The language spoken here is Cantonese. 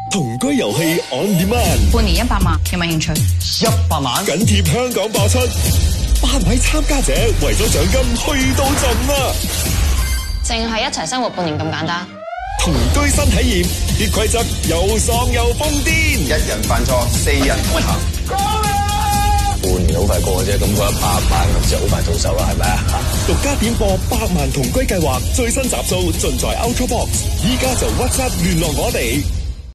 同居遊戲 on demand， 半年100萬，有冇興趣 ？100萬緊貼香港播出，8位參加者為咗獎金去到盡啊！ 淨係一齊生活半年咁簡單？ 同居新體驗，啲規則又爽又瘋癲， 一人犯錯4人同行。 半年好快過啫，咁嗰100萬就好快到手啦，係咪啊？ 獨家點播100萬同居計劃最新集數盡在 Ultra Box，依家就 WhatsApp 聯絡我哋。